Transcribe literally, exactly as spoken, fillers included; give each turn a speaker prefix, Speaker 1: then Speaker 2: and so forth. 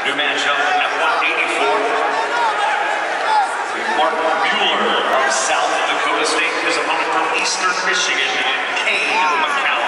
Speaker 1: New matchup at one eighty-four. Mark Mueller of South Dakota State, his opponent from Eastern Michigan, Kayne MacCallum.